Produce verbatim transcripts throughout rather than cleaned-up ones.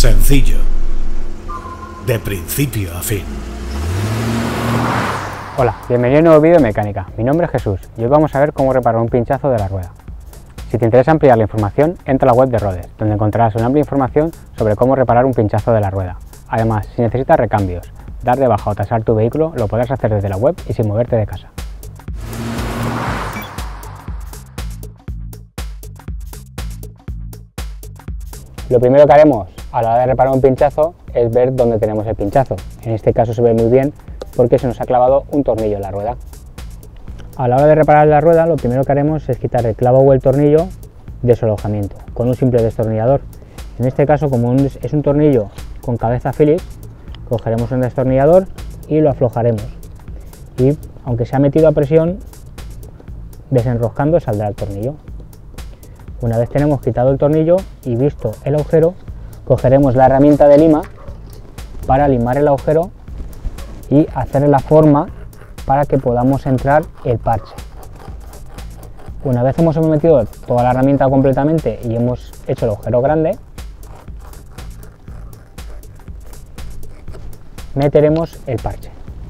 Sencillo, de principio a fin. Hola, bienvenido a un nuevo vídeo de mecánica. Mi nombre es Jesús y hoy vamos a ver cómo reparar un pinchazo de la rueda. Si te interesa ampliar la información, entra a la web de Rhodes, donde encontrarás una amplia información sobre cómo reparar un pinchazo de la rueda. Además, si necesitas recambios, dar de baja o tasar tu vehículo, lo podrás hacer desde la web y sin moverte de casa. Lo primero que haremos a la hora de reparar un pinchazo es ver dónde tenemos el pinchazo. En este caso se ve muy bien porque se nos ha clavado un tornillo en la rueda. A la hora de reparar la rueda, lo primero que haremos es quitar el clavo o el tornillo de su alojamiento con un simple destornillador. En este caso, como es un tornillo con cabeza Phillips, cogeremos un destornillador y lo aflojaremos. Y aunque se ha metido a presión, desenroscando saldrá el tornillo. Una vez tenemos quitado el tornillo y visto el agujero, cogeremos la herramienta de lima para limar el agujero y hacer la forma para que podamos entrar el parche. Una vez hemos metido toda la herramienta completamente y hemos hecho el agujero grande, meteremos el parche.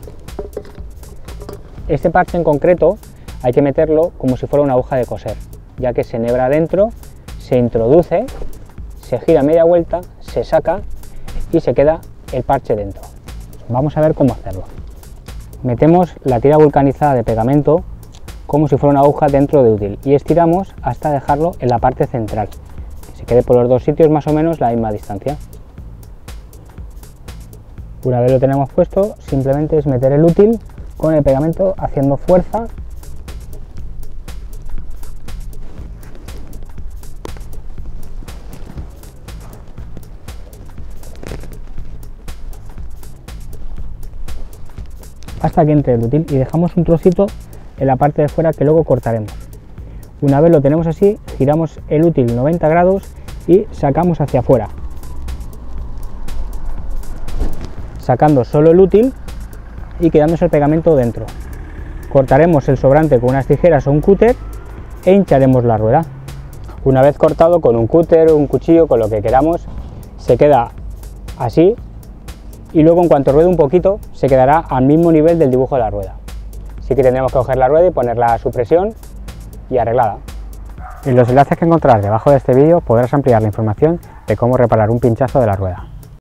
Este parche en concreto hay que meterlo como si fuera una aguja de coser, ya que se enhebra dentro, se introduce, se gira media vuelta, se saca y se queda el parche dentro. Vamos a ver cómo hacerlo. Metemos la tira vulcanizada de pegamento como si fuera una aguja dentro de útil y estiramos hasta dejarlo en la parte central, que se quede por los dos sitios más o menos la misma distancia. Una vez lo tenemos puesto, simplemente es meter el útil con el pegamento haciendo fuerza hasta que entre el útil y dejamos un trocito en la parte de fuera que luego cortaremos. Una vez lo tenemos así, giramos el útil noventa grados y sacamos hacia afuera, sacando solo el útil y quedándose el pegamento dentro. Cortaremos el sobrante con unas tijeras o un cúter e hincharemos la rueda. Una vez cortado con un cúter o un cuchillo, con lo que queramos, se queda así. Y luego, en cuanto ruede un poquito, se quedará al mismo nivel del dibujo de la rueda. Así que tendremos que coger la rueda y ponerla a su presión y arreglada. En los enlaces que encontrarás debajo de este vídeo podrás ampliar la información de cómo reparar un pinchazo de la rueda.